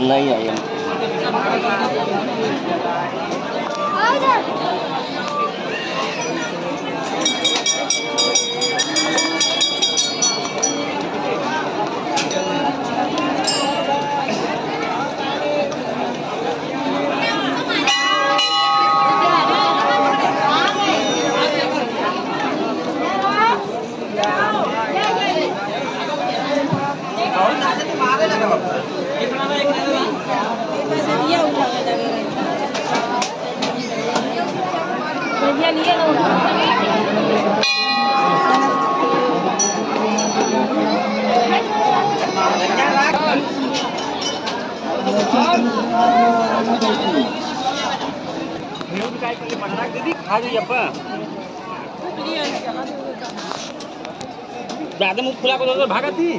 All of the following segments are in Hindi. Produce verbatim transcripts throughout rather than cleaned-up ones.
नहीं आई हम। दादा मुख खुला को भागा थी।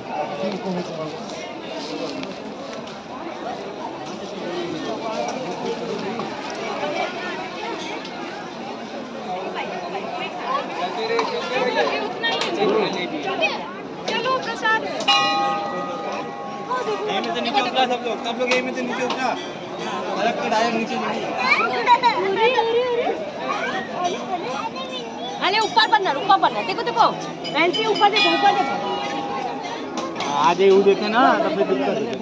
चलो प्रसाद में से नीचे उतरा सब लोग सब लोग यहीं में से नीचे उतरा सड़क पे डायरेक्ट नीचे अरे ऊपर बनना ऊपर बनना देखो देखो एंट्री ऊपर देखो ऊपर देखो आज ये देखे ना तब भी दिक्कत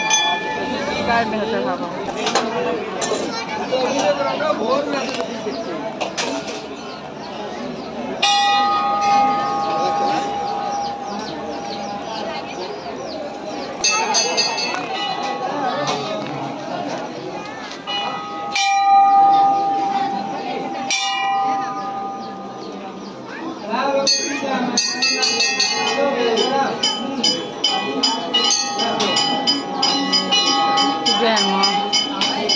में होता है